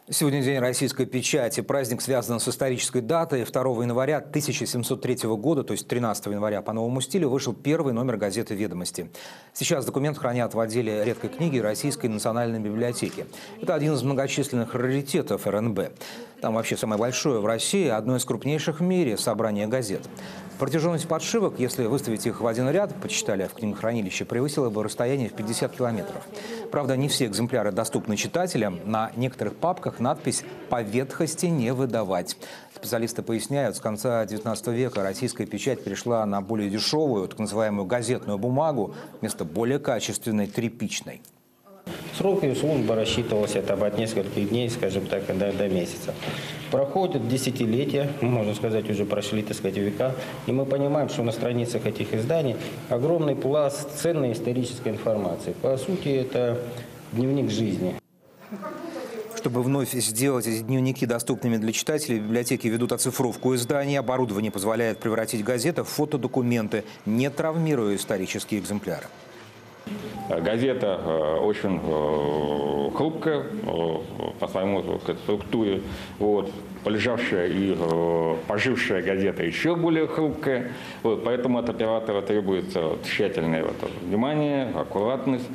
Сегодня день российской печати. Праздник связан с исторической датой. 2 января 1703 года, то есть 13 января по новому стилю, вышел первый номер газеты «Ведомости». Сейчас документ хранят в отделе редкой книги Российской национальной библиотеки. Это один из многочисленных раритетов РНБ. Там вообще самое большое в России, одно из крупнейших в мире собрание газет. Протяженность подшивок, если выставить их в один ряд, почитали в книгохранилище, превысила бы расстояние в 50 километров. Правда, не все экземпляры доступны читателям. На некоторых папках надпись «По ветхости не выдавать». Специалисты поясняют, с конца 19 века российская печать перешла на более дешевую, так называемую газетную бумагу, вместо более качественной тряпичной. Срок ее службы рассчитывался от нескольких дней, скажем так, до месяца. Проходят десятилетия, можно сказать, уже прошли, так сказать, века, и мы понимаем, что на страницах этих изданий огромный пласт ценной исторической информации. По сути, это дневник жизни. Чтобы вновь сделать эти дневники доступными для читателей, библиотеки ведут оцифровку изданий. Оборудование позволяет превратить газеты в фотодокументы, не травмируя исторические экземпляры. Газета очень хрупкая по своему структуре. Полежавшая и пожившая газета еще более хрупкая. Поэтому от оператора требуется тщательное внимание, аккуратность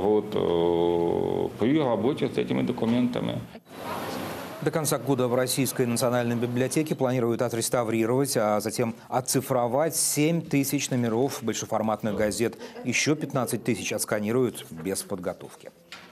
при работе с этими документами. До конца года в Российской национальной библиотеке планируют отреставрировать, а затем оцифровать 7 тысяч номеров большеформатных газет. Еще 15 тысяч отсканируют без подготовки.